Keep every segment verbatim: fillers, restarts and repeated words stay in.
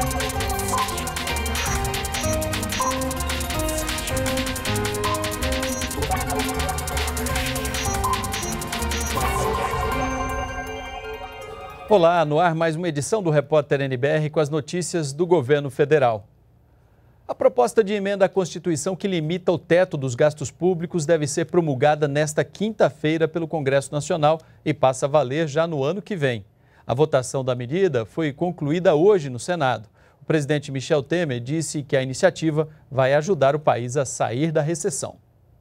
Olá, no ar mais uma edição do Repórter N B R com as notícias do governo federal. A proposta de emenda à Constituição que limita o teto dos gastos públicos deve ser promulgada nesta quinta-feira pelo Congresso Nacional e passa a valer já no ano que vem. A votação da medida foi concluída hoje no Senado. O presidente Michel Temer disse que a iniciativa vai ajudar o país a sair da recessão.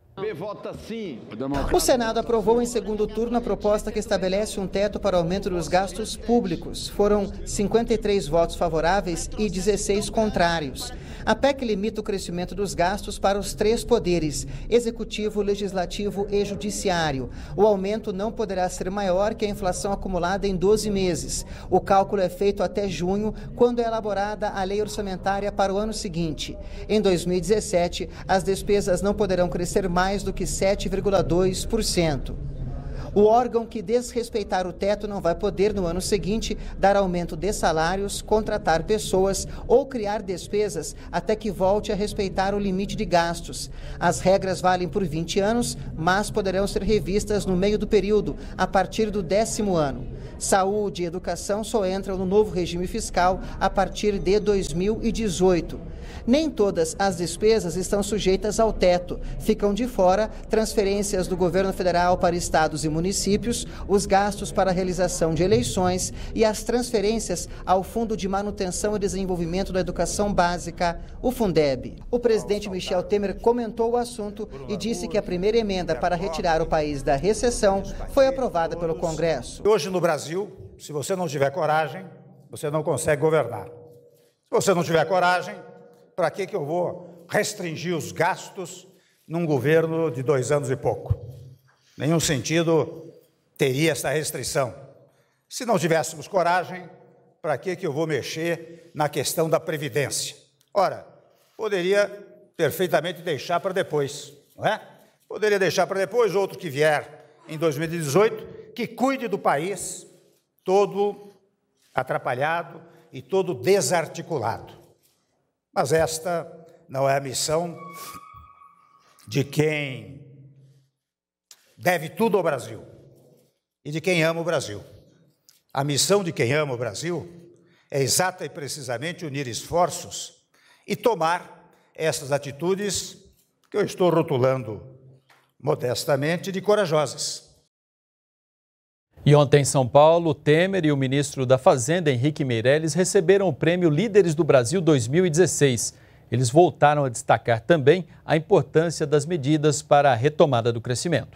O Senado aprovou em segundo turno a proposta que estabelece um teto para o aumento dos gastos públicos. Foram cinquenta e três votos favoráveis e dezesseis contrários. A P E C limita o crescimento dos gastos para os três poderes, executivo, legislativo e judiciário. O aumento não poderá ser maior que a inflação acumulada em doze meses. O cálculo é feito até junho, quando é elaborada a lei orçamentária para o ano seguinte. Em dois mil e dezessete, as despesas não poderão crescer mais do que sete vírgula dois por cento. O órgão que desrespeitar o teto não vai poder, no ano seguinte, dar aumento de salários, contratar pessoas ou criar despesas até que volte a respeitar o limite de gastos. As regras valem por vinte anos, mas poderão ser revistas no meio do período, a partir do décimo ano. Saúde e educação só entram no novo regime fiscal a partir de dois mil e dezoito. Nem todas as despesas estão sujeitas ao teto. Ficam de fora transferências do governo federal para estados e municípios, os gastos para a realização de eleições e as transferências ao Fundo de Manutenção e Desenvolvimento da Educação Básica, o Fundeb. O presidente Michel Temer comentou o assunto e disse que a primeira emenda para retirar o país da recessão foi aprovada pelo Congresso. Hoje no Brasil, se você não tiver coragem, você não consegue governar. Se você não tiver coragem, para que que eu vou restringir os gastos num governo de dois anos e pouco? Nenhum sentido teria essa restrição. Se não tivéssemos coragem, para que que eu vou mexer na questão da Previdência? Ora, poderia perfeitamente deixar para depois, não é? Poderia deixar para depois outro que vier em dois mil e dezoito, que cuide do país todo atrapalhado e todo desarticulado. Mas esta não é a missão de quem deve tudo ao Brasil e de quem ama o Brasil. A missão de quem ama o Brasil é exata e precisamente unir esforços e tomar essas atitudes que eu estou rotulando modestamente de corajosas. E ontem em São Paulo, Temer e o ministro da Fazenda, Henrique Meirelles, receberam o prêmio Líderes do Brasil dois mil e dezesseis. Eles voltaram a destacar também a importância das medidas para a retomada do crescimento.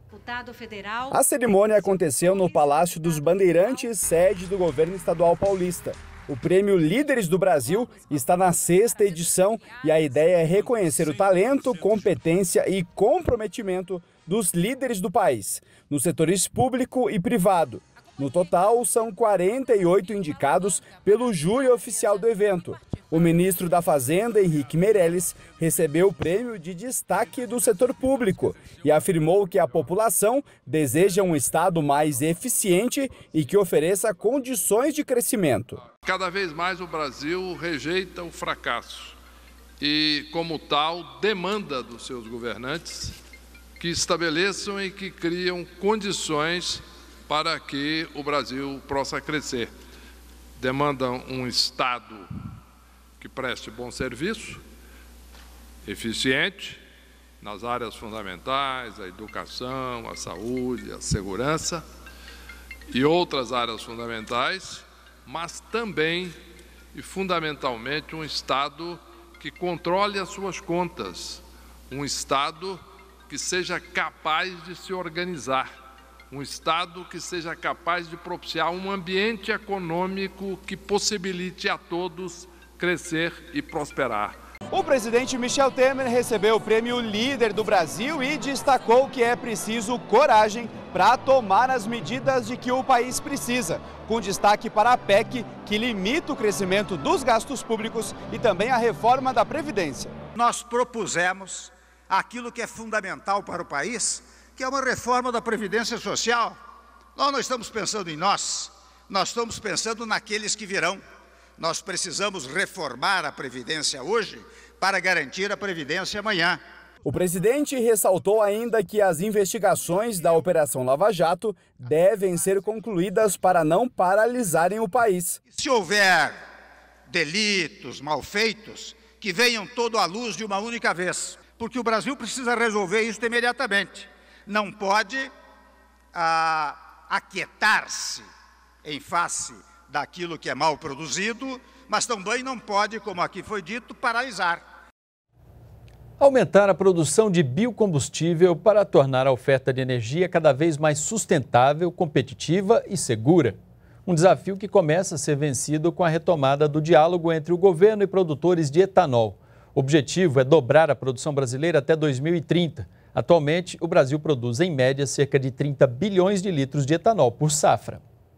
A cerimônia aconteceu no Palácio dos Bandeirantes, sede do governo estadual paulista. O prêmio Líderes do Brasil está na sexta edição e a ideia é reconhecer o talento, competência e comprometimento dos líderes do país, nos setores público e privado. No total, são quarenta e oito indicados pelo júri oficial do evento. O ministro da Fazenda, Henrique Meirelles, recebeu o prêmio de destaque do setor público e afirmou que a população deseja um Estado mais eficiente e que ofereça condições de crescimento. Cada vez mais o Brasil rejeita o fracasso e, como tal, demanda dos seus governantes que estabeleçam e que criam condições para que o Brasil possa crescer. Demandam um Estado que preste bom serviço, eficiente, nas áreas fundamentais, a educação, a saúde, a segurança e outras áreas fundamentais, mas também e fundamentalmente um Estado que controle as suas contas, um Estado que seja capaz de se organizar, um Estado que seja capaz de propiciar um ambiente econômico que possibilite a todos crescer e prosperar. O presidente Michel Temer recebeu o prêmio Líder do Brasil e destacou que é preciso coragem para tomar as medidas de que o país precisa, com destaque para a P E C, que limita o crescimento dos gastos públicos e também a reforma da Previdência. Nós propusemos aquilo que é fundamental para o país, que é uma reforma da Previdência Social. Nós não estamos pensando em nós, nós estamos pensando naqueles que virão. Nós precisamos reformar a Previdência hoje para garantir a Previdência amanhã. O presidente ressaltou ainda que as investigações da Operação Lava Jato devem ser concluídas para não paralisarem o país. Se houver delitos, malfeitos, que venham todo à luz de uma única vez, porque o Brasil precisa resolver isso imediatamente. Não pode ah, aquietar-se em face daquilo que é mal produzido, mas também não pode, como aqui foi dito, paralisar. Aumentar a produção de biocombustível para tornar a oferta de energia cada vez mais sustentável, competitiva e segura. Um desafio que começa a ser vencido com a retomada do diálogo entre o governo e produtores de etanol. O objetivo é dobrar a produção brasileira até dois mil e trinta. Atualmente, o Brasil produz, em média, cerca de trinta bilhões de litros de etanol por safra.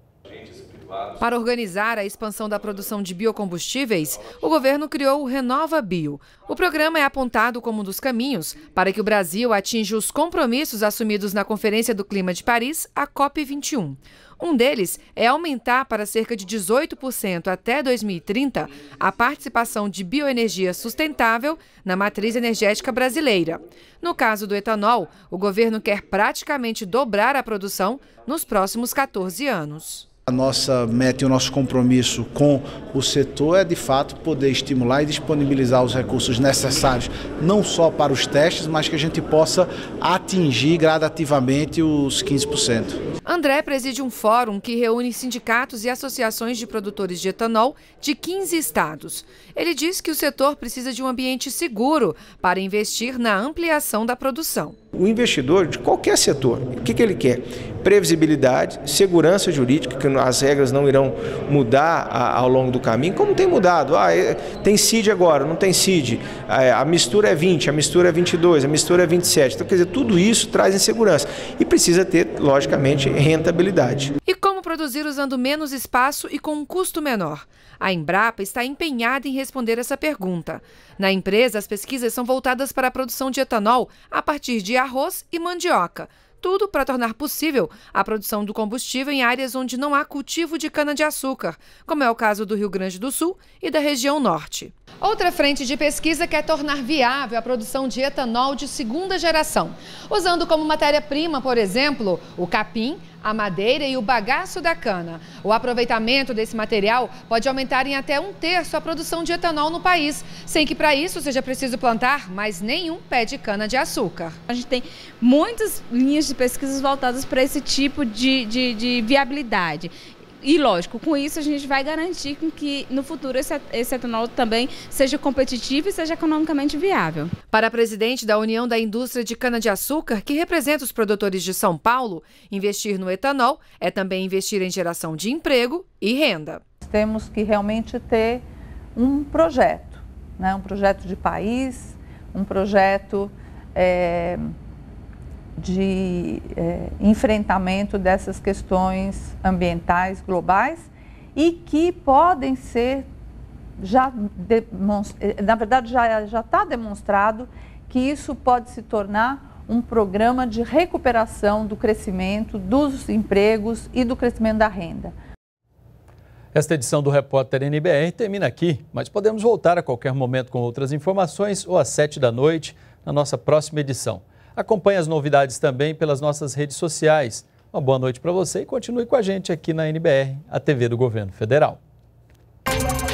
Para organizar a expansão da produção de biocombustíveis, o governo criou o Renova Bio. O programa é apontado como um dos caminhos para que o Brasil atinja os compromissos assumidos na Conferência do Clima de Paris, a COP vinte e um. Um deles é aumentar para cerca de dezoito por cento até dois mil e trinta a participação de bioenergia sustentável na matriz energética brasileira. No caso do etanol, o governo quer praticamente dobrar a produção nos próximos quatorze anos. A nossa meta e o nosso compromisso com o setor é, de fato, poder estimular e disponibilizar os recursos necessários, não só para os testes, mas que a gente possa atingir gradativamente os quinze por cento. André preside um fórum que reúne sindicatos e associações de produtores de etanol de quinze estados. Ele diz que o setor precisa de um ambiente seguro para investir na ampliação da produção. O investidor de qualquer setor, o que, que ele quer? Previsibilidade, segurança jurídica, que as regras não irão mudar a, ao longo do caminho, como tem mudado. Ah, é, tem C I D agora, não tem C I D. A, a mistura é vinte, a mistura é vinte e dois, a mistura é vinte e sete. Então, quer dizer, tudo isso traz insegurança. E precisa ter, logicamente, rentabilidade. E como produzir usando menos espaço e com um custo menor? A Embrapa está empenhada em responder essa pergunta. Na empresa, as pesquisas são voltadas para a produção de etanol a partir de arroz e mandioca. Tudo para tornar possível a produção do combustível em áreas onde não há cultivo de cana-de-açúcar, como é o caso do Rio Grande do Sul e da região norte. Outra frente de pesquisa quer tornar viável a produção de etanol de segunda geração, usando como matéria-prima, por exemplo, o capim, a madeira e o bagaço da cana. O aproveitamento desse material pode aumentar em até um terço a produção de etanol no país, sem que para isso seja preciso plantar mais nenhum pé de cana-de-açúcar. A gente tem muitas linhas de pesquisas voltadas para esse tipo de, de, de viabilidade. E, lógico, com isso a gente vai garantir que no futuro esse, esse etanol também seja competitivo e seja economicamente viável. Para a presidente da União da Indústria de Cana-de-Açúcar, que representa os produtores de São Paulo, investir no etanol é também investir em geração de emprego e renda. Temos que realmente ter um projeto, né? Um projeto de país, um projeto é, de é, enfrentamento dessas questões ambientais globais e que podem ser, já na verdade já já está demonstrado que isso pode se tornar um programa de recuperação do crescimento, dos empregos e do crescimento da renda. Esta edição do Repórter N B R termina aqui, mas podemos voltar a qualquer momento com outras informações ou às sete da noite na nossa próxima edição. Acompanhe as novidades também pelas nossas redes sociais. Uma boa noite para você e continue com a gente aqui na N B R, a T V do Governo Federal.